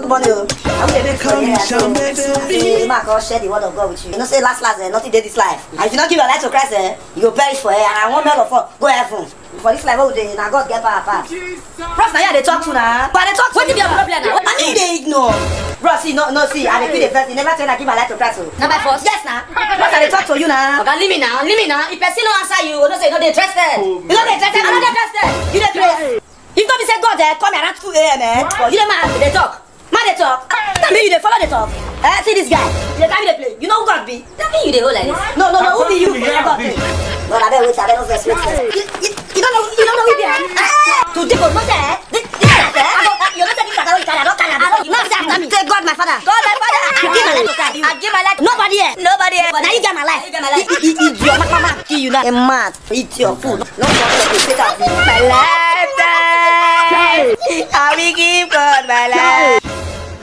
Good morning. I'm going to go share the word of God with you. You know, say last, nothing did this life. And if you don't give your life to Christ, you will perish for it. And I want all of us go heaven. For this life, now God get power apart. Bros, now they talk to now. But they talk to. What is your problem now? I mean, they ignore. Bro, see, no, see, I repeat the first. You never tell I give my life to Christ. Now by force? Yes, now. Bros, I talk to you now. Okay, leave me now. If person no answer you, don't say no, they interested. You know they interested. I'm not interested. You don't pray. If don't be say God there, come around 2 a.m. But you don't mind they talk. Man, they talk. Tell me you they follow the talk. See this guy. You can't they play. You know who God be? Tell me you the whole like this. No. Who be you? God be. No, I don't wait. I don't first wait. You don't know. You don't know who be. To take on what's that? You're not taking Canada. I don't. You not say after me. Say God, my father. God, my father. I give my life. Nobody here. Now you get my life. Eat your mama. Kill you now. A man. Eat your food. No problem. Take out my lifetime. I will give God.